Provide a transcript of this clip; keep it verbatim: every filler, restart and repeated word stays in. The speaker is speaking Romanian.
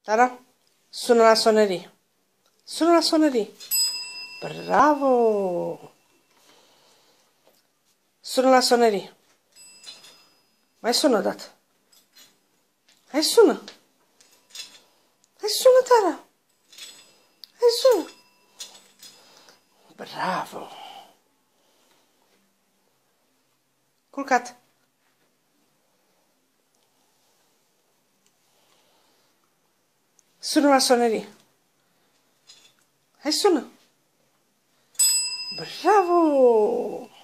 Tara, sună la sonerie. Sună la sonerie. Bravo! Sună la sonerie. Mai sună odată. Hai, sună. Hai, sună, Tara. Hai, sună. Bravo! Culcat. Sună la sonerie. Hai, sună. Bravo!